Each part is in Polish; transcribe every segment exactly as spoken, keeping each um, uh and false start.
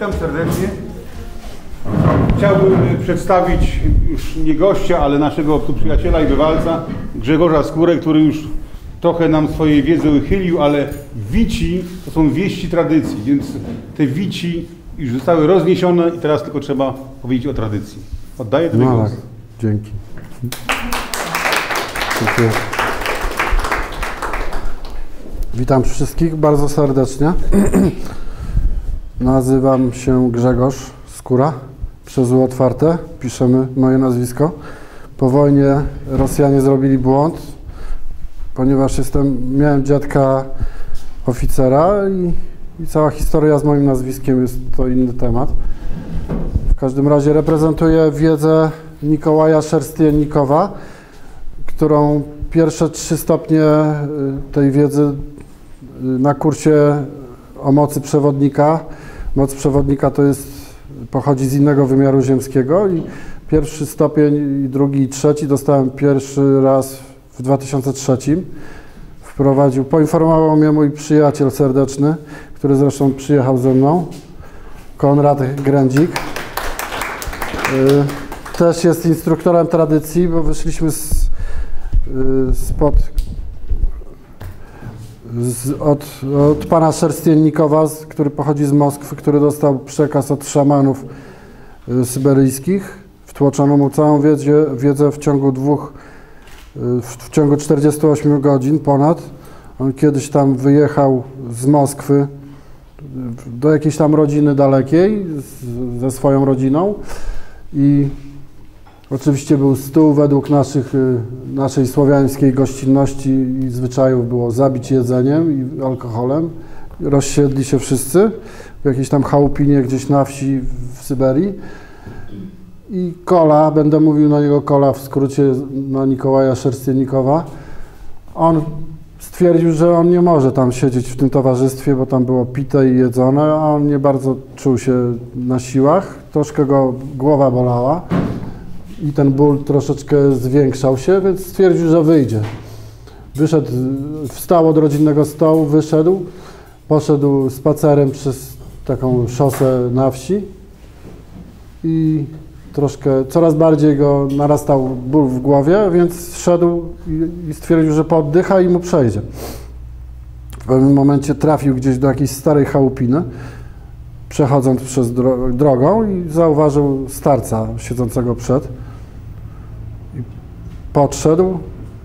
Witam serdecznie. Chciałbym przedstawić już nie gościa, ale naszego tu przyjaciela i bywalca, Grzegorza Skórę, który już trochę nam swojej wiedzy uchylił, ale wici to są wieści tradycji, więc te wici już zostały rozniesione i teraz tylko trzeba powiedzieć o tradycji. Oddaję ten no głos. Tak, dzięki. Dziękuję. Witam wszystkich bardzo serdecznie. Nazywam się Grzegorz Skóra, przez U otwarte, piszemy moje nazwisko. Po wojnie Rosjanie zrobili błąd, ponieważ jestem, miałem dziadka oficera i, i cała historia z moim nazwiskiem jest to inny temat. W każdym razie reprezentuję wiedzę Mikołaja Szerstiennikowa, którą pierwsze trzy stopnie tej wiedzy na kursie o mocy przewodnika. Moc przewodnika to jest, pochodzi z innego wymiaru ziemskiego i pierwszy stopień, i drugi, i trzeci dostałem pierwszy raz w dwa tysiące trzecim. Wprowadził, poinformował mnie mój przyjaciel serdeczny, który zresztą przyjechał ze mną, Konrad Grędzik. Też jest instruktorem tradycji, bo wyszliśmy z, spod, z, od, od pana Szerstiennikowa, który pochodzi z Moskwy, który dostał przekaz od szamanów syberyjskich. Wtłoczono mu całą wiedzę, wiedzę w ciągu dwóch, w, w ciągu czterdziestu ośmiu godzin ponad. On kiedyś tam wyjechał z Moskwy do jakiejś tam rodziny dalekiej z, ze swoją rodziną i oczywiście był stół według naszych, naszej słowiańskiej gościnności i zwyczajów było zabić jedzeniem i alkoholem. Rozsiedli się wszyscy w jakiejś tam chałupinie gdzieś na wsi w Syberii. I Kola, będę mówił na niego Kola w skrócie, na Mikołaja Szerstiennikowa. On stwierdził, że on nie może tam siedzieć w tym towarzystwie, bo tam było pite i jedzone, a on nie bardzo czuł się na siłach. Troszkę go głowa bolała i ten ból troszeczkę zwiększał się, więc stwierdził, że wyjdzie. Wyszedł, wstał od rodzinnego stołu, wyszedł, poszedł spacerem przez taką szosę na wsi i troszkę, coraz bardziej go narastał ból w głowie, więc szedł i, i stwierdził, że pooddycha i mu przejdzie. W pewnym momencie trafił gdzieś do jakiejś starej chałupiny, przechodząc przez dro drogą i zauważył starca siedzącego przed. I podszedł.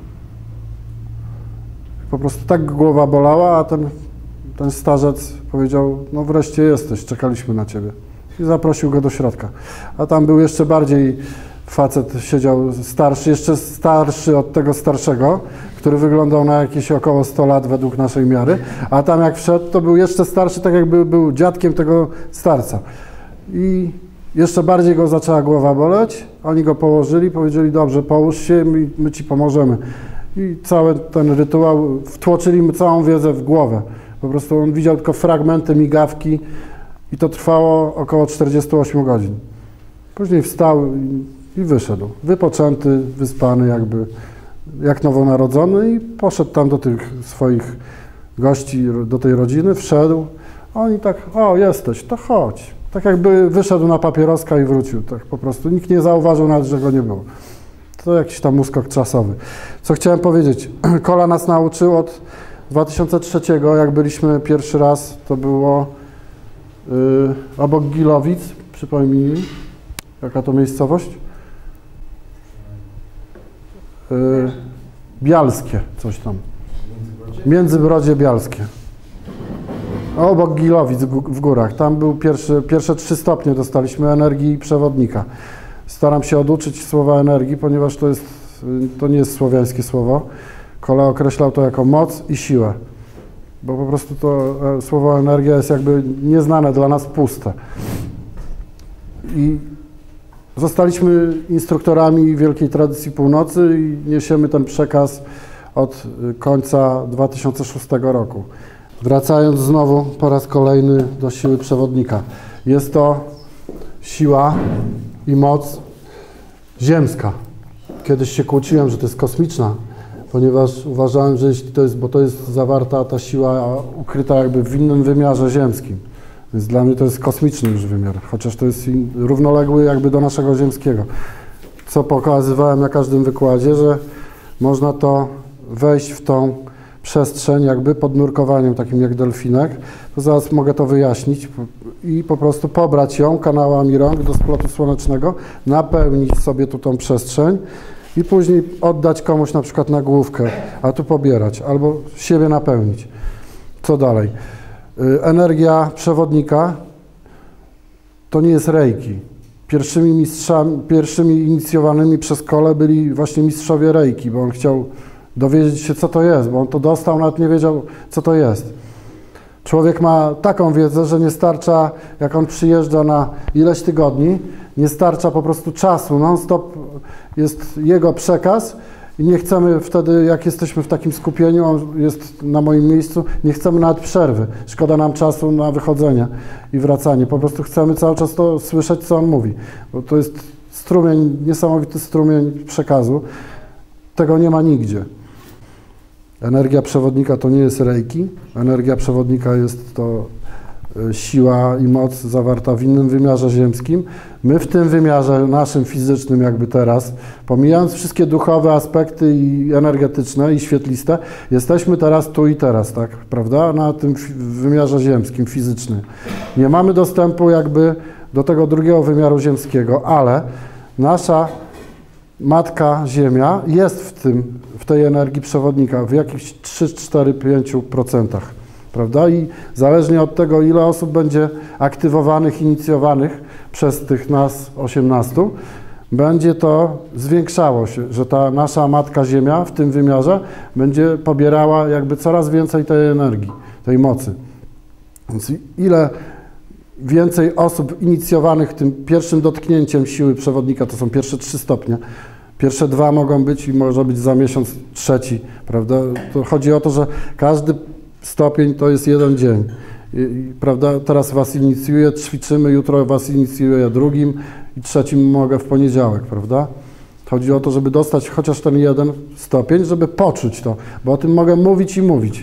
Po prostu tak głowa bolała, a ten, ten starzec powiedział, no wreszcie jesteś, czekaliśmy na ciebie. I zaprosił go do środka. A tam był jeszcze bardziej facet, siedział starszy, jeszcze starszy od tego starszego, który wyglądał na jakieś około stu lat według naszej miary, a tam jak wszedł, to był jeszcze starszy, tak jakby był dziadkiem tego starca. I jeszcze bardziej go zaczęła głowa boleć, oni go położyli, powiedzieli, dobrze, połóż się, my, my ci pomożemy. I cały ten rytuał, wtłoczyli mu całą wiedzę w głowę. Po prostu on widział tylko fragmenty, migawki, i to trwało około czterdziestu ośmiu godzin. Później wstał i, i wyszedł. Wypoczęty, wyspany jakby, jak nowonarodzony i poszedł tam do tych swoich gości, do tej rodziny, wszedł. Oni tak, o jesteś, to chodź. Tak jakby wyszedł na papieroska i wrócił. Tak po prostu. Nikt nie zauważył nawet, że go nie było. To jakiś tam uskok czasowy. Co chciałem powiedzieć? Kola nas nauczył od dwa tysiące trzeciego, jak byliśmy pierwszy raz, to było Yy, obok Gilowic, przypomnij mi, jaka to miejscowość? Yy, Bialskie, coś tam. Międzybrodzie Bialskie. Obok Gilowic w górach. Tam był pierwszy, pierwsze trzy stopnie dostaliśmy energii przewodnika. Staram się oduczyć słowa energii, ponieważ to jest, to nie jest słowiańskie słowo. Kola określał to jako moc i siłę. Bo po prostu to słowo energia jest jakby nieznane dla nas, puste. I zostaliśmy instruktorami Wielkiej Tradycji Północy i niesiemy ten przekaz od końca dwa tysiące szóstego roku. Wracając znowu po raz kolejny do siły przewodnika. Jest to siła i moc ziemska. Kiedyś się kłóciłem, że to jest kosmiczna, ponieważ uważałem, że jeśli to jest, bo to jest zawarta ta siła ukryta jakby w innym wymiarze ziemskim, Więc dla mnie to jest kosmiczny już wymiar, chociaż to jest równoległy jakby do naszego ziemskiego. Co pokazywałem na każdym wykładzie, że można to wejść w tą przestrzeń jakby pod nurkowaniem takim jak delfinek, to zaraz mogę to wyjaśnić i po prostu pobrać ją kanałami rąk do splotu słonecznego, napełnić sobie tu tą przestrzeń i później oddać komuś na przykład na główkę, a tu pobierać, albo siebie napełnić. Co dalej? Energia przewodnika to nie jest reiki. Pierwszymi mistrzami, pierwszymi inicjowanymi przez Kole byli właśnie mistrzowie reiki, bo on chciał dowiedzieć się, co to jest, bo on to dostał, nawet nie wiedział, co to jest. Człowiek ma taką wiedzę, że nie starcza, jak on przyjeżdża na ileś tygodni, nie starcza po prostu czasu, non-stop jest jego przekaz i nie chcemy wtedy, jak jesteśmy w takim skupieniu, on jest na moim miejscu, nie chcemy nawet przerwy. Szkoda nam czasu na wychodzenie i wracanie. Po prostu chcemy cały czas to słyszeć, co on mówi, bo to jest strumień, niesamowity strumień przekazu. Tego nie ma nigdzie. Energia przewodnika to nie jest reiki. Energia przewodnika jest to siła i moc zawarta w innym wymiarze ziemskim. My w tym wymiarze naszym fizycznym jakby teraz, pomijając wszystkie duchowe aspekty i energetyczne i świetliste, jesteśmy teraz tu i teraz, tak, prawda? Na tym wymiarze ziemskim, fizycznym. Nie mamy dostępu jakby do tego drugiego wymiaru ziemskiego, ale nasza Matka Ziemia jest w tym, w tej energii przewodnika w jakichś trzy, cztery, pięć procent, prawda? I zależnie od tego, ile osób będzie aktywowanych, inicjowanych przez tych nas osiemnastu, będzie to zwiększało się, że ta nasza Matka Ziemia w tym wymiarze będzie pobierała jakby coraz więcej tej energii, tej mocy. Więc ile więcej osób inicjowanych tym pierwszym dotknięciem siły przewodnika, to są pierwsze trzy stopnie, pierwsze dwa mogą być i może być za miesiąc trzeci, prawda? To chodzi o to, że każdy stopień to jest jeden dzień, I, i, prawda? Teraz was inicjuję, ćwiczymy, jutro was inicjuję drugim i trzecim mogę w poniedziałek, prawda? Chodzi o to, żeby dostać chociaż ten jeden stopień, żeby poczuć to, bo o tym mogę mówić i mówić,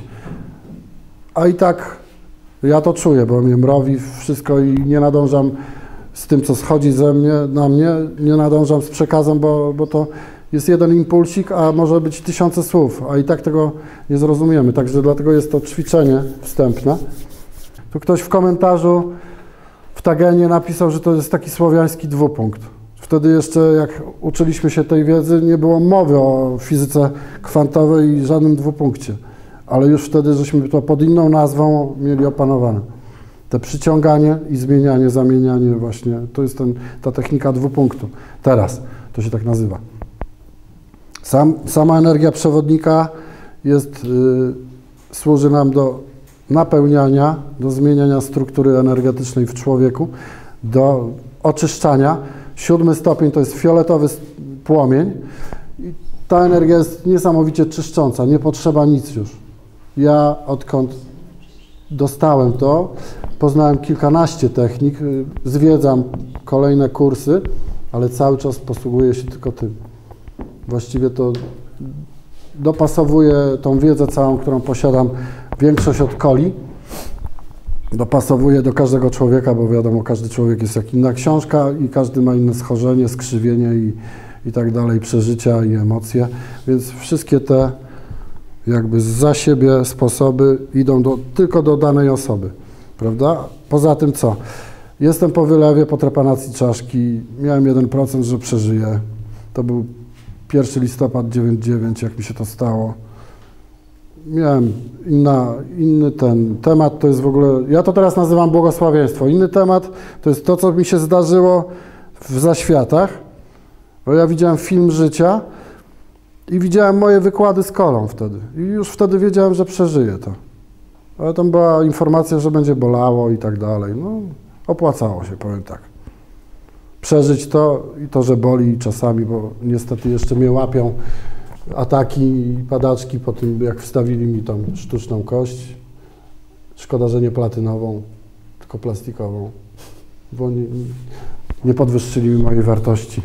a i tak ja to czuję, bo mnie mrowi wszystko i nie nadążam z tym, co schodzi ze mnie, na mnie, nie nadążam z przekazem, bo, bo to jest jeden impulsik, a może być tysiące słów, a i tak tego nie zrozumiemy. Także dlatego jest to ćwiczenie wstępne. Tu ktoś w komentarzu w Tagenie napisał, że to jest taki słowiański dwupunkt. Wtedy jeszcze, jak uczyliśmy się tej wiedzy, nie było mowy o fizyce kwantowej i żadnym dwupunkcie. Ale już wtedy, żeśmy to pod inną nazwą mieli opanowane. Te przyciąganie i zmienianie, zamienianie właśnie, to jest ten, ta technika dwupunktu. Teraz to się tak nazywa. Sam, sama energia przewodnika jest, y, służy nam do napełniania, do zmieniania struktury energetycznej w człowieku, do oczyszczania. Siódmy stopień to jest fioletowy płomień i ta energia jest niesamowicie czyszcząca, nie potrzeba nic już. Ja odkąd dostałem to, poznałem kilkanaście technik, zwiedzam kolejne kursy, ale cały czas posługuję się tylko tym. Właściwie to dopasowuję tą wiedzę całą, którą posiadam, większość od Koli, dopasowuję do każdego człowieka, bo wiadomo, każdy człowiek jest jak inna książka i każdy ma inne schorzenie, skrzywienie i, i tak dalej, przeżycia i emocje, więc wszystkie te jakby za siebie sposoby idą do, tylko do danej osoby, prawda? Poza tym co? Jestem po wylewie, po trepanacji czaszki, miałem jeden procent, że przeżyję. To był pierwszy listopada dziewięćdziesiąty dziewiąty, jak mi się to stało. Miałem inna, inny ten temat, to jest w ogóle, ja to teraz nazywam błogosławieństwo. Inny temat to jest to, co mi się zdarzyło w zaświatach, bo ja widziałem film życia i widziałem moje wykłady z Kolą wtedy. I już wtedy wiedziałem, że przeżyję to. Ale tam była informacja, że będzie bolało i tak dalej. No, opłacało się, powiem tak. Przeżyć to i to, że boli czasami, bo niestety jeszcze mnie łapią ataki i padaczki po tym, jak wstawili mi tam sztuczną kość. Szkoda, że nie platynową, tylko plastikową, bo nie, nie podwyższyli mi mojej wartości.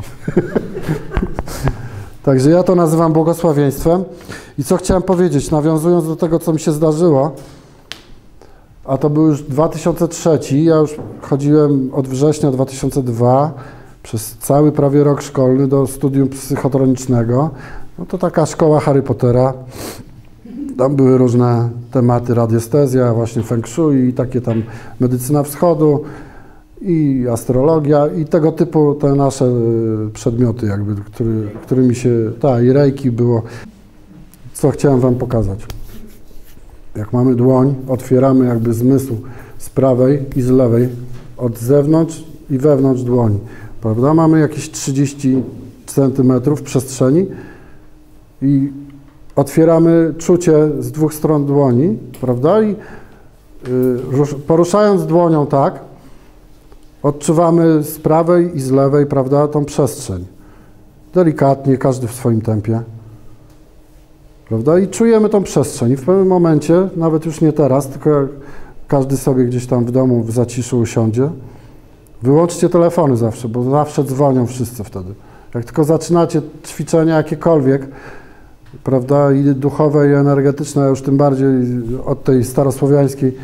Także ja to nazywam błogosławieństwem. I co chciałem powiedzieć, nawiązując do tego, co mi się zdarzyło, A to był już dwa tysiące trzeci, ja już chodziłem od września dwa tysiące drugiego przez cały prawie rok szkolny do studium psychotronicznego. No to taka szkoła Harry Pottera. Tam były różne tematy, radiestezja, właśnie feng shui i takie tam medycyna wschodu i astrologia i tego typu te nasze przedmioty jakby, który, którymi się, tak, i reiki było. Co chciałem wam pokazać. Jak mamy dłoń, otwieramy jakby zmysł z prawej i z lewej, od zewnątrz i wewnątrz dłoni, prawda? Mamy jakieś trzydzieści centymetrów przestrzeni i otwieramy czucie z dwóch stron dłoni, prawda? I y, poruszając dłonią tak, odczuwamy z prawej i z lewej, prawda, tą przestrzeń. Delikatnie, każdy w swoim tempie. Prawda? I czujemy tą przestrzeń. I w pewnym momencie, nawet już nie teraz, tylko jak każdy sobie gdzieś tam w domu w zaciszu usiądzie, wyłączcie telefony zawsze, bo zawsze dzwonią wszyscy wtedy. Jak tylko zaczynacie ćwiczenia jakiekolwiek, prawda, i duchowe, i energetyczne, a już tym bardziej od tej starosłowiańskiej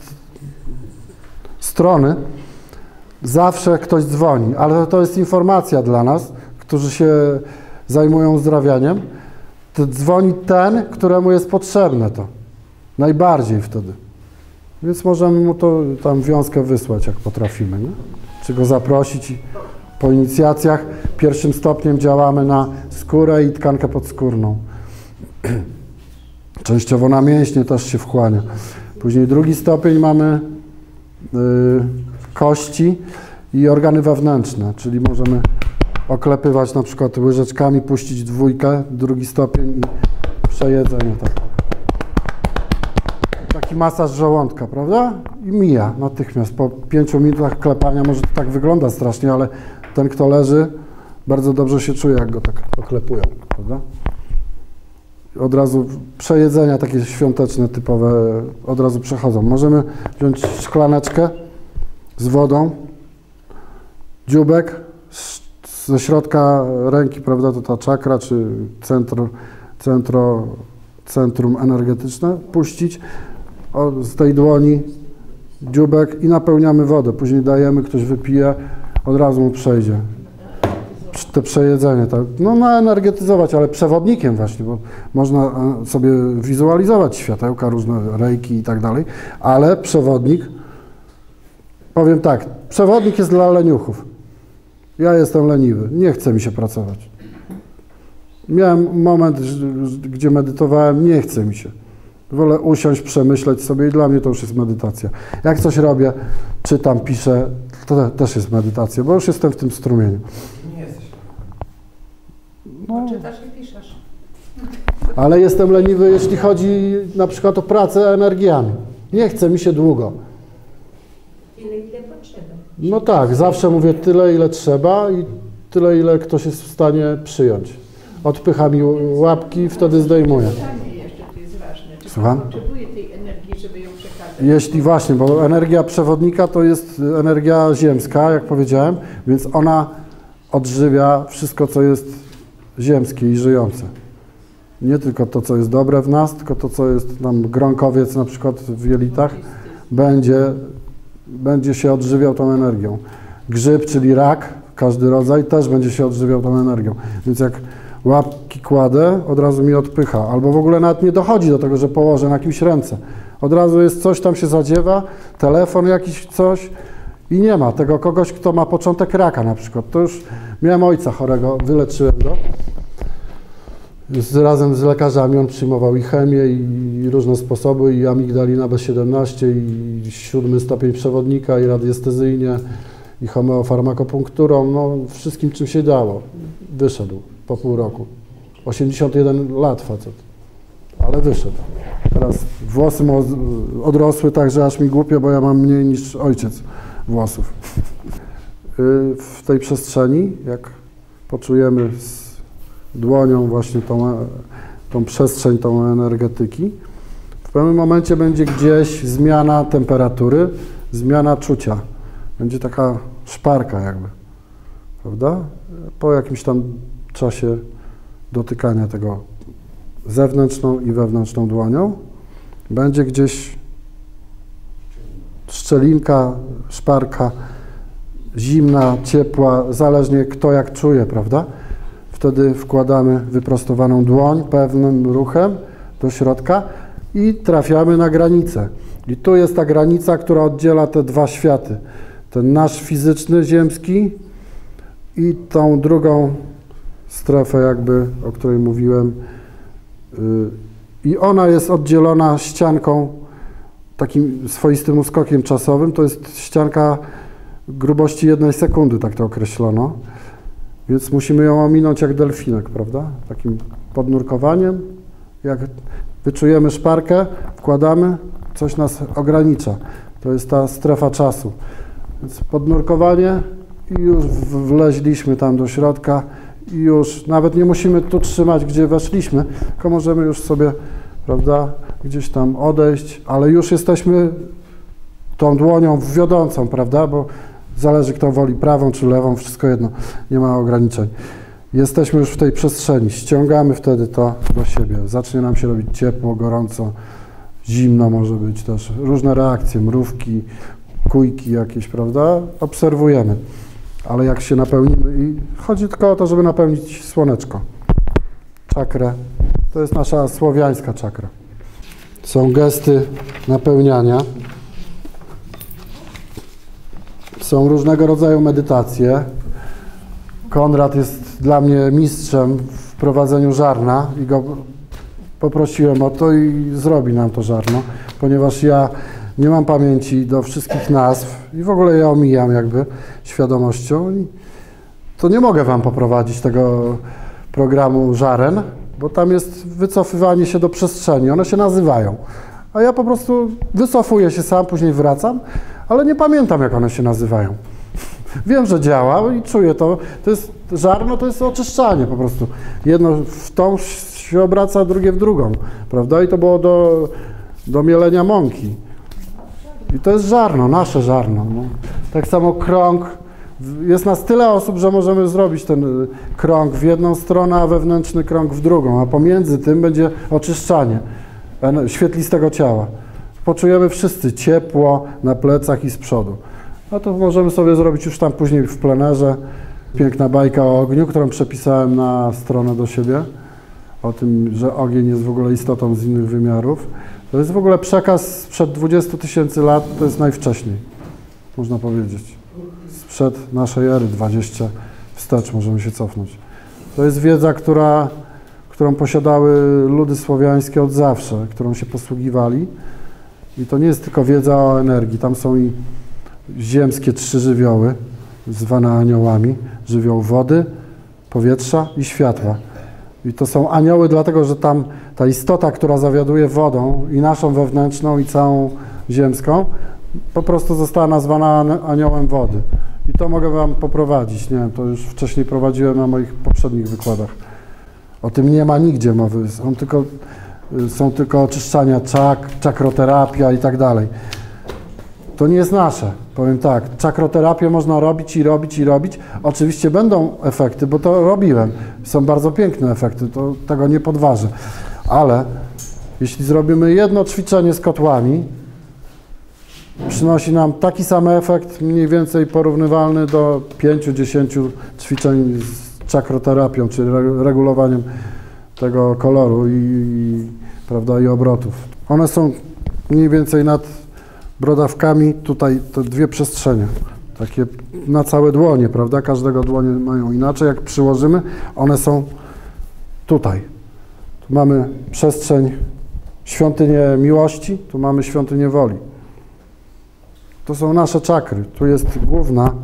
strony, zawsze ktoś dzwoni, ale to jest informacja dla nas, którzy się zajmują uzdrawianiem. To dzwoni ten, któremu jest potrzebne to. Najbardziej wtedy. Więc możemy mu to tam wiązkę wysłać, jak potrafimy, nie? Czy go zaprosić. Po inicjacjach pierwszym stopniem działamy na skórę i tkankę podskórną. Częściowo na mięśnie też się wchłania. Później drugi stopień mamy yy, kości i organy wewnętrzne, czyli możemy oklepywać na przykład łyżeczkami, puścić dwójkę, drugi stopień i przejedzenie. Tak. Taki masaż żołądka, prawda? I mija natychmiast. Po pięciu minutach klepania, może to tak wygląda strasznie, ale ten, kto leży, bardzo dobrze się czuje, jak go tak oklepują, prawda? Od razu przejedzenia takie świąteczne, typowe, od razu przechodzą. Możemy wziąć szklaneczkę z wodą, dzióbek, ze środka ręki, prawda, to ta czakra, czy centro, centro, centrum energetyczne, puścić o, z tej dłoni dzióbek i napełniamy wodę. Później dajemy, ktoś wypije, od razu mu przejdzie. Te przejedzenie, tak, no naenergetyzować, ale przewodnikiem właśnie, bo można sobie wizualizować światełka, różne rejki i tak dalej, ale przewodnik, powiem tak, przewodnik jest dla leniuchów. Ja jestem leniwy, nie chce mi się pracować. Miałem moment, gdzie medytowałem, nie chce mi się. Wolę usiąść, przemyśleć sobie i dla mnie to już jest medytacja. Jak coś robię, czytam, piszę, to też jest medytacja, bo już jestem w tym strumieniu. Nie jesteś. No, czytasz i piszesz. ale jestem leniwy, jeśli chodzi na przykład o pracę energiami. Nie chce mi się długo. Ile, ile potrzeba. No tak, zawsze mówię tyle, ile trzeba i tyle, ile ktoś jest w stanie przyjąć. Odpycha mi łapki, wtedy zdejmuję. Pytanie jeszcze to jest ważne. Czy Słucham? pan potrzebuje tej energii, żeby ją przekazać? Jeśli właśnie, bo energia przewodnika to jest energia ziemska, jak powiedziałem, więc ona odżywia wszystko, co jest ziemskie i żyjące. Nie tylko to, co jest dobre w nas, tylko to, co jest nam gronkowiec na przykład w jelitach, będzie, będzie się odżywiał tą energią. Grzyb, czyli rak, każdy rodzaj, też będzie się odżywiał tą energią. Więc jak łapki kładę, od razu mi odpycha. Albo w ogóle nawet nie dochodzi do tego, że położę na kimś ręce. Od razu jest coś, tam się zadziewa, telefon jakiś, coś i nie ma tego kogoś, kto ma początek raka na przykład. To już miałem ojca chorego, wyleczyłem go. Z, razem z lekarzami on przyjmował i chemię, i różne sposoby, i amigdalina B siedemnaście, i siódmy stopień przewodnika, i radiestezyjnie, i homeofarmakopunkturą, no wszystkim, czym się dało. Wyszedł po pół roku. osiemdziesiąt jeden lat facet, ale wyszedł. Teraz włosy mu odrosły tak, że aż mi głupio, bo ja mam mniej niż ojciec włosów. W tej przestrzeni, jak poczujemy z dłonią właśnie tą, tą przestrzeń, tą energetyki, w pewnym momencie będzie gdzieś zmiana temperatury, zmiana czucia. Będzie taka szparka jakby, prawda? Po jakimś tam czasie dotykania tego zewnętrzną i wewnętrzną dłonią będzie gdzieś szczelinka, szparka, zimna, ciepła, zależnie kto jak czuje, prawda? Wtedy wkładamy wyprostowaną dłoń pewnym ruchem do środka i trafiamy na granicę. I tu jest ta granica, która oddziela te dwa światy. Ten nasz fizyczny, ziemski i tą drugą strefę jakby, o której mówiłem. I ona jest oddzielona ścianką, takim swoistym uskokiem czasowym. To jest ścianka grubości jednej sekundy, tak to określono. Więc musimy ją ominąć jak delfinek, prawda? Takim podnurkowaniem. Jak wyczujemy szparkę, wkładamy, coś nas ogranicza. To jest ta strefa czasu. Więc podnurkowanie i już wleźliśmy tam do środka i już nawet nie musimy tu trzymać, gdzie weszliśmy, tylko możemy już sobie, prawda, gdzieś tam odejść, ale już jesteśmy tą dłonią wiodącą, prawda, bo zależy kto woli prawą czy lewą, wszystko jedno, nie ma ograniczeń. Jesteśmy już w tej przestrzeni, ściągamy wtedy to do siebie, zacznie nam się robić ciepło, gorąco, zimno może być też, różne reakcje, mrówki, kujki jakieś, prawda, obserwujemy. Ale jak się napełnimy i chodzi tylko o to, żeby napełnić słoneczko, czakrę, to jest nasza słowiańska czakra. Są gesty napełniania, są różnego rodzaju medytacje. Konrad jest dla mnie mistrzem w prowadzeniu żarna i go poprosiłem o to i zrobi nam to żarno, ponieważ ja nie mam pamięci do wszystkich nazw i w ogóle ja omijam jakby świadomością. I to nie mogę wam poprowadzić tego programu żaren, bo tam jest wycofywanie się do przestrzeni, one się nazywają. A ja po prostu wycofuję się sam, później wracam, ale nie pamiętam jak one się nazywają. Wiem, że działa i czuję to. To jest żarno, to jest oczyszczanie po prostu. Jedno w tą się obraca, drugie w drugą, prawda? I to było do, do mielenia mąki. I to jest żarno, nasze żarno. No. Tak samo krąg. Jest nas tyle osób, że możemy zrobić ten krąg w jedną stronę, a wewnętrzny krąg w drugą, a pomiędzy tym będzie oczyszczanie świetlistego ciała. Poczujemy wszyscy ciepło na plecach i z przodu. No to możemy sobie zrobić już tam później w plenerze. Piękna bajka o ogniu, którą przepisałem na stronę do siebie. O tym, że ogień jest w ogóle istotą z innych wymiarów. To jest w ogóle przekaz sprzed dwudziestu tysięcy lat, to jest najwcześniej, można powiedzieć. Sprzed naszej ery, dwadzieścia wstecz możemy się cofnąć. To jest wiedza, która, którą posiadały ludy słowiańskie od zawsze, którą się posługiwali. I to nie jest tylko wiedza o energii, tam są i ziemskie trzy żywioły, zwane aniołami, żywioł wody, powietrza i światła. I to są anioły dlatego, że tam ta istota, która zawiaduje wodą i naszą wewnętrzną i całą ziemską, po prostu została nazwana aniołem wody. I to mogę wam poprowadzić, nie wiem, to już wcześniej prowadziłem na moich poprzednich wykładach. O tym nie ma nigdzie mowy, są tylko, są tylko oczyszczania czak, czakroterapia i tak dalej. To nie jest nasze, powiem tak, czakroterapię można robić i robić i robić. Oczywiście będą efekty, bo to robiłem. Są bardzo piękne efekty, to tego nie podważę. Ale jeśli zrobimy jedno ćwiczenie z kotłami, przynosi nam taki sam efekt, mniej więcej porównywalny do pięciu dziesięciu ćwiczeń z czakroterapią, czyli regulowaniem tego koloru i, i, prawda, i obrotów. One są mniej więcej nad brodawkami, tutaj te dwie przestrzenie, takie na całe dłonie, prawda? Każdego dłonie mają inaczej. Jak przyłożymy, one są tutaj. Tu mamy przestrzeń, świątynię miłości, tu mamy świątynię woli. To są nasze czakry. Tu jest główna,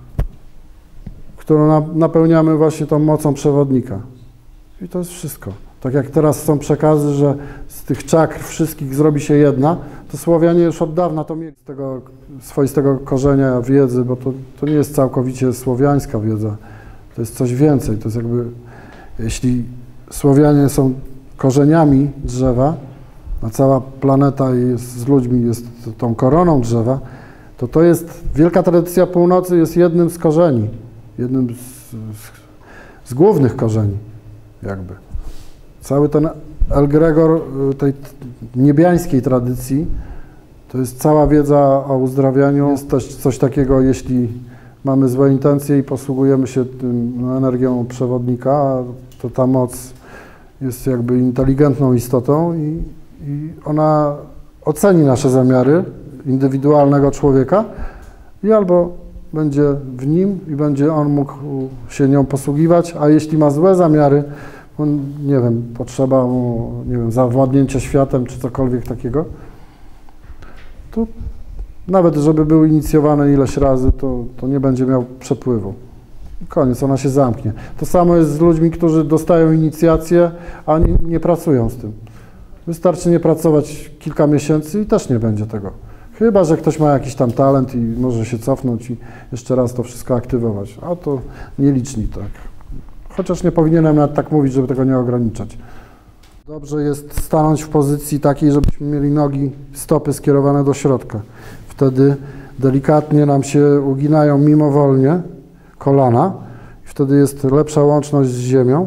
którą napełniamy właśnie tą mocą przewodnika. I to jest wszystko. Tak jak teraz są przekazy, że z tych czakr wszystkich zrobi się jedna, to Słowianie już od dawna to mieli z tego swoistego korzenia wiedzy, bo to, to nie jest całkowicie słowiańska wiedza. To jest coś więcej. To jest jakby, jeśli Słowianie są korzeniami drzewa, a cała planeta jest, z ludźmi jest tą koroną drzewa, to to jest, wielka tradycja północy jest jednym z korzeni, jednym z, z, z głównych korzeni, jakby. Cały ten egregor tej niebiańskiej tradycji To jest cała wiedza o uzdrawianiu. Jest też coś takiego, jeśli mamy złe intencje i posługujemy się tym, no, energią przewodnika, to ta moc jest jakby inteligentną istotą i, i ona oceni nasze zamiary indywidualnego człowieka i albo będzie w nim i będzie on mógł się nią posługiwać, a jeśli ma złe zamiary, on, nie wiem, potrzeba mu, nie wiem, zawładnięcia światem czy cokolwiek takiego, to nawet żeby był inicjowany ileś razy, to, to nie będzie miał przepływu. I koniec, ona się zamknie. To samo jest z ludźmi, którzy dostają inicjację, a oni nie pracują z tym. Wystarczy nie pracować kilka miesięcy i też nie będzie tego. Chyba że ktoś ma jakiś tam talent i może się cofnąć i jeszcze raz to wszystko aktywować. A to nieliczni tak. Chociaż nie powinienem nawet tak mówić, żeby tego nie ograniczać. Dobrze jest stanąć w pozycji takiej, żebyśmy mieli nogi, stopy skierowane do środka. Wtedy delikatnie nam się uginają mimowolnie kolana i wtedy jest lepsza łączność z ziemią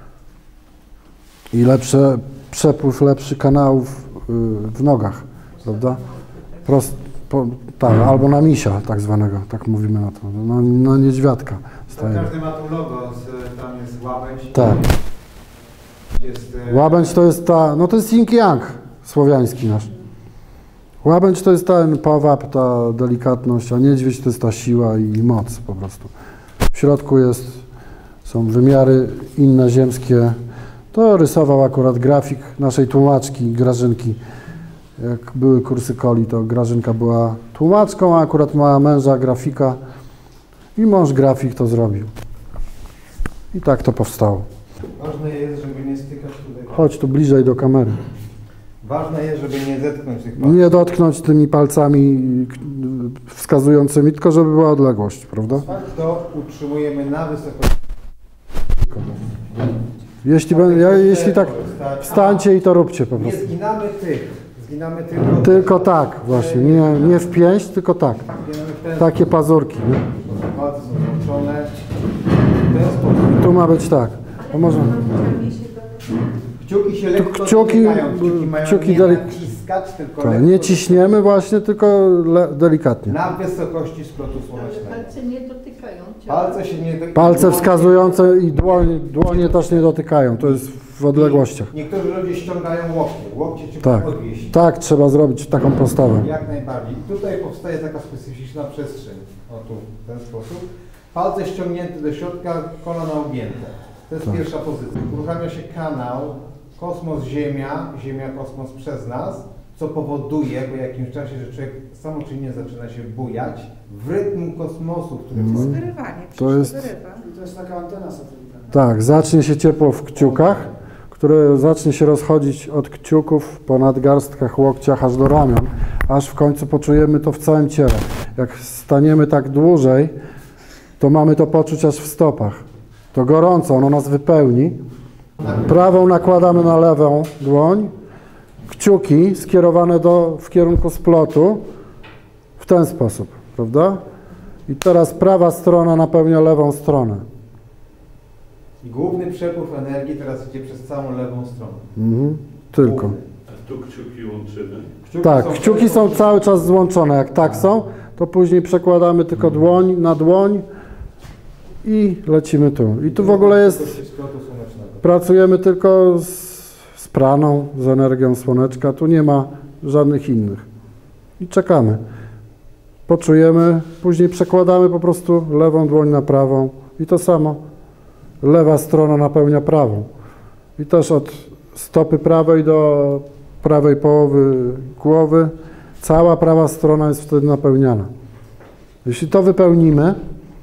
i lepszy przepływ, lepszy kanałów w nogach, prawda? Prost, po, tak, albo na misia tak zwanego, tak mówimy na to, na, na niedźwiadka. Tak, każdy ma tu logo, z, tam jest łabędź. Tak. Jest, Łabędź to jest ta, no to jest yin yang słowiański nasz. Łabędź to jest ten powab, ta delikatność, a niedźwiedź to jest ta siła i moc po prostu. W środku jest, są wymiary inne ziemskie. To rysował akurat grafik naszej tłumaczki Grażynki. Jak były kursy Coli, to Grażynka była tłumaczką, a akurat ma męża grafika i mąż grafik to zrobił. I tak to powstało. Ważne jest, żeby nie stykać tutaj. Chodź tu bliżej do kamery. Ważne jest, żeby nie zetknąć tych palców. Nie dotknąć tymi palcami wskazującymi, tylko żeby była odległość, prawda? To utrzymujemy na wysokości. Jeśli, ja, jeśli tak, wstańcie i to róbcie po Nie prostu. zginamy tych. Zginamy tylko. Tylko tak właśnie, nie, nie w pięść, tylko tak. Zginamy w ten Takie pazurki. Nie? sposób. Palce są złączone. W ten sposób. Tu ma być tak. To może... Kciuki się lekko kciuki- dotykają. Kciuki mają kciuki nie delik- naciskać, tylko Tak, lekko nie ciśniemy właśnie, tylko le, delikatnie. na wysokości splotu Ale słonecznego. palce nie dotykają ciała. Palce się nie dotykają. Palce wskazujące i dłonie, dłonie też nie dotykają, to jest w odległościach. Niektórzy ludzie ściągają łokcie. Łokcie trzeba Tak, podwieźć. tak trzeba zrobić taką postawę. Jak najbardziej. Tutaj powstaje taka specyficzna przestrzeń. O tu, w ten sposób. Palce ściągnięte do środka, kolana objęte. To jest Tak. pierwsza pozycja. Uruchamia się kanał kosmos-Ziemia, Ziemia-kosmos przez nas, co powoduje po jakimś czasie, że człowiek samoczynnie zaczyna się bujać w rytm kosmosu, który Mhm. wchodzi. Wyrywanie, To jest- wyrywa. To jest taka antena satelitarna. Tak, zacznie się ciepło w kciukach, które zacznie się rozchodzić od kciuków po nadgarstkach, łokciach aż do ramion, aż w końcu poczujemy to w całym ciele. Jak staniemy tak dłużej, to mamy to poczuć aż w stopach. To gorąco, ono nas wypełni. Prawą nakładamy na lewą dłoń, kciuki skierowane do, w kierunku splotu w ten sposób, prawda? I teraz prawa strona napełnia lewą stronę. I główny przepływ energii teraz idzie przez całą lewą stronę. Mhm, tylko. Główny. A tu kciuki łączymy. Kciuki Tak, są kciuki są cały czas złączone. Jak tak są, to później przekładamy tylko dłoń na dłoń i lecimy tu. I tu w ogóle jest, splotu słonecznego. pracujemy tylko z, z praną, z energią słoneczka. Tu nie ma żadnych innych. I czekamy. Poczujemy, później przekładamy po prostu lewą dłoń na prawą i to samo. Lewa strona napełnia prawą. I też od stopy prawej do prawej połowy głowy cała prawa strona jest wtedy napełniana. Jeśli to wypełnimy,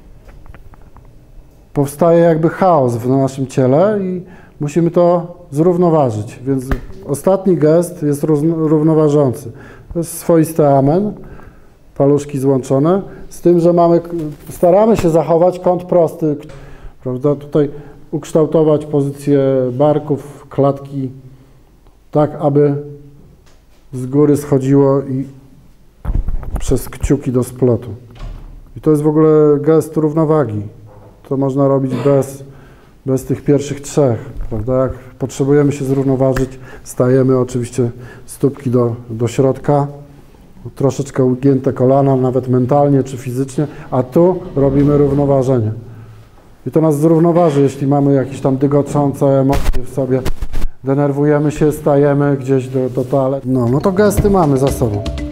powstaje jakby chaos w naszym ciele i musimy to zrównoważyć. Więc ostatni gest jest równoważący. To jest swoisty amen, paluszki złączone, z tym, że mamy, staramy się zachować kąt prosty, prawda? Tutaj ukształtować pozycję barków, klatki, tak aby z góry schodziło i przez kciuki do splotu. I to jest w ogóle gest równowagi. To można robić bez, bez tych pierwszych trzech, prawda? Jak potrzebujemy się zrównoważyć, stajemy oczywiście stópki do, do środka, troszeczkę ugięte kolana, nawet mentalnie czy fizycznie, a tu robimy równoważenie. I to nas zrównoważy, jeśli mamy jakieś tam dygoczące emocje w sobie, denerwujemy się, stajemy gdzieś do, do toalety. No, no to gesty mamy za sobą.